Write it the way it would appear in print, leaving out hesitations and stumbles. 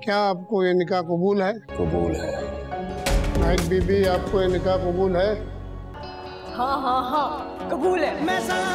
क्या आपको ये निकाह कबूल है? कबूल है। नाइक बीबी, आपको ये निकाह कबूल है? हाँ हाँ हाँ कबूल है।